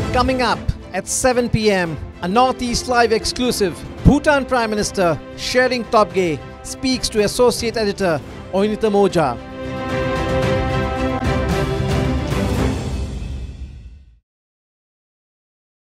Coming up at 7 p.m, a Northeast Live exclusive, Bhutan Prime Minister Tshering Tobgay speaks to Associate Editor Oineetom Ojah.